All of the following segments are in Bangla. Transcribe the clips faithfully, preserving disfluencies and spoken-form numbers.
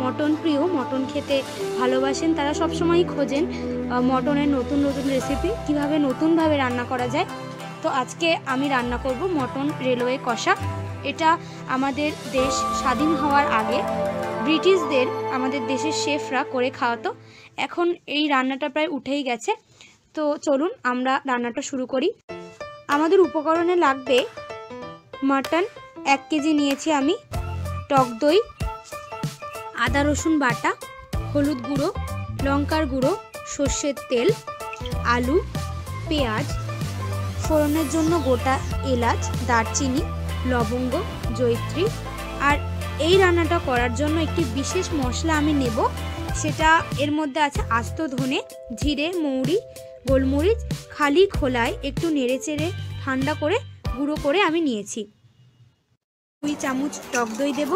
মটন প্রিয়, মটন খেতে ভালোবাসেন, তারা সবসময়ই খোঁজেন মটনের নতুন নতুন রেসিপি, কীভাবে নতুনভাবে রান্না করা যায়। তো আজকে আমি রান্না করব মটন রেলওয়ে কষা। এটা আমাদের দেশ স্বাধীন হওয়ার আগে ব্রিটিশদের আমাদের দেশের শেফরা করে খাওয়াতো। এখন এই রান্নাটা প্রায় উঠেই গেছে। তো চলুন আমরা রান্নাটা শুরু করি। আমাদের উপকরণে লাগবে মাটন এক কেজি নিয়েছি আমি, টক দই, আদা রসুন বাটা, হলুদ গুঁড়ো, লঙ্কার গুঁড়ো, সর্ষের তেল, আলু, পেঁয়াজ, ফোড়নের জন্য গোটা এলাচ, দারচিনি, লবঙ্গ, জয়িত্রী। আর এই রান্নাটা করার জন্য একটি বিশেষ মশলা আমি নেব, সেটা এর মধ্যে আছে আস্ত ধনে, জিরে, মৌরি, গোলমরিচ, খালি খোলায় একটু নেড়ে চেড়ে ঠান্ডা করে গুঁড়ো করে আমি নিয়েছি। দুই চামচ টক দই দেব,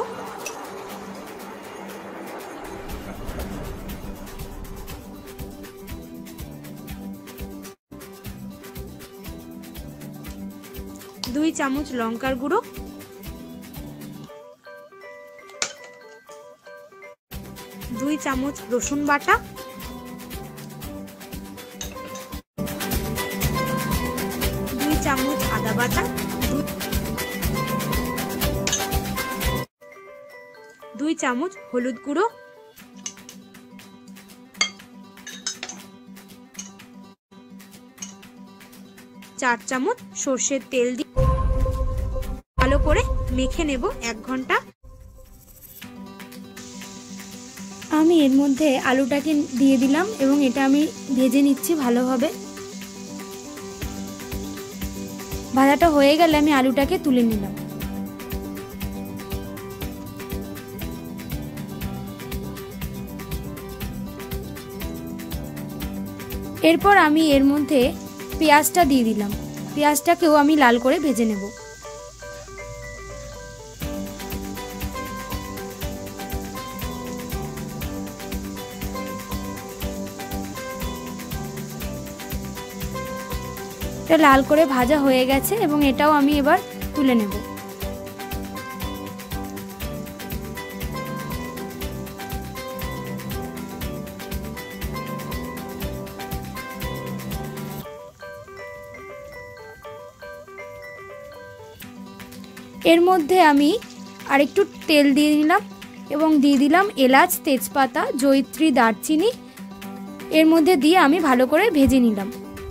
দুই চামচ লঙ্কার গুঁড়ো, দুই চামচ রসুন বাটা, দুই চামচ আদা বাটা, দুই চামচ হলুদ গুঁড়ো, চার চামচ সর্ষের তেল দিয়ে ভালো করে মেখে নেব এক ঘন্টা। আমি এর মধ্যে আলুটাকে দিয়ে দিলাম এবং এটা আমি ভেজে নিচ্ছি ভালোভাবে। ভাজাটা হয়ে গেলে আমি আলুটাকে তুলে নিলাম। এরপর আমি এর মধ্যে পেঁয়াজটা দিয়ে দিলাম। পেঁয়াজটাকেও আমি লাল করে ভেজে নেব। এটা লাল করে ভাজা হয়ে গেছে এবং এটাও আমি এবার তুলে নেব। এর মধ্যে আমি আরেকটু তেল দিয়ে নিলাম এবং দিয়ে দিলাম এলাচ, তেজপাতা, জয়িত্রী, দারচিনি। এর মধ্যে দিয়ে আমি ভালো করে ভেজে নিলাম।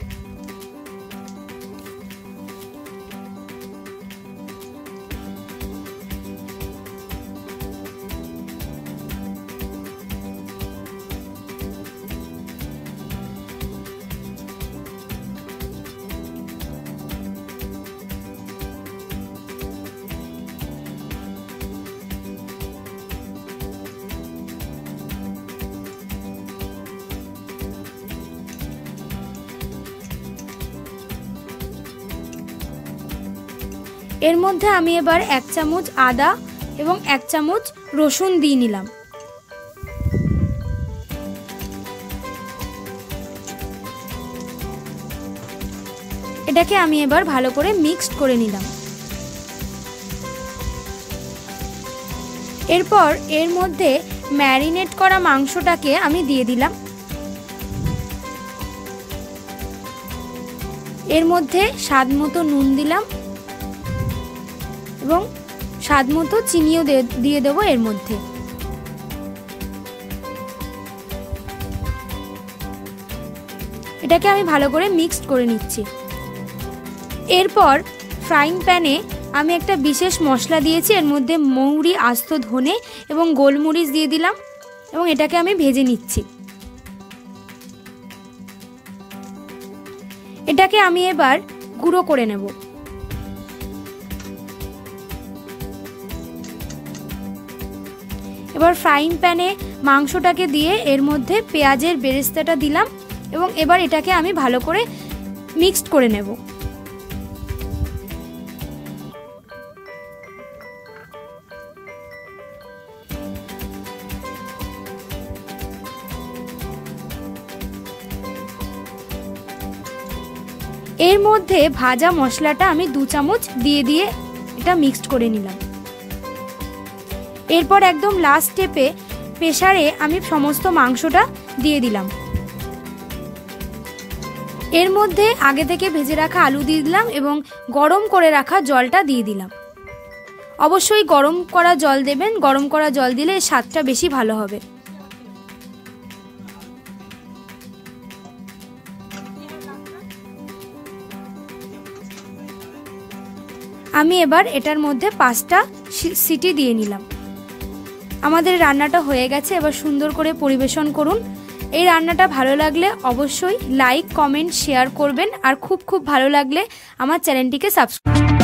এর মধ্যে আমি এবার এক চামচ আদা এবং এক চামচ রসুন দিয়ে নিলাম। এটাকে আমি এবার ভালো করে মিক্সড করে নিলাম। এরপর এর মধ্যে ম্যারিনেট করা মাংসটাকে আমি দিয়ে দিলাম। এর মধ্যে স্বাদ মতো নুন দিলাম এবং স্বাদ মতো চিনিও দিয়ে দেবো এর মধ্যে। এটাকে আমি ভালো করে মিক্সড করে নিচ্ছি। এরপর ফ্রাইং প্যানে আমি একটা বিশেষ মশলা দিয়েছি, এর মধ্যে মৌরি, আস্ত ধনে এবং গোলমরিচ দিয়ে দিলাম এবং এটাকে আমি ভেজে নিচ্ছি। এটাকে আমি এবার গুঁড়ো করে নেব। এবার ফ্রাইং প্যানে মাংসটাকে দিয়ে এর মধ্যে পেঁয়াজের বেরেস্তাটা দিলাম এবং এবার এটাকে আমি ভালো করে মিক্সড করে নেব। এর মধ্যে ভাজা মশলাটা আমি দু চামচ দিয়ে দিয়ে এটা মিক্সড করে নিলাম। এরপর একদম লাস্ট স্টেপে প্রেসারে আমি সমস্ত মাংসটা দিয়ে দিলাম। এর মধ্যে আগে থেকে ভেজে রাখা আলু দিয়ে দিলাম এবং গরম করে রাখা জলটা দিয়ে দিলাম। অবশ্যই গরম করা জল দেবেন, গরম করা জল দিলে স্বাদটা বেশি ভালো হবে। আমি এবার এটার মধ্যে পাঁচটা সিটি দিয়ে নিলাম। আমাদের রান্নাটা হয়ে গেছে, এবার সুন্দর করে পরিবেশন করুন। এই রান্নাটা ভালো লাগলে অবশ্যই লাইক, কমেন্ট, শেয়ার করবেন আর খুব খুব ভালো লাগলে আমার চ্যানেলটিকে সাবস্ক্রাইব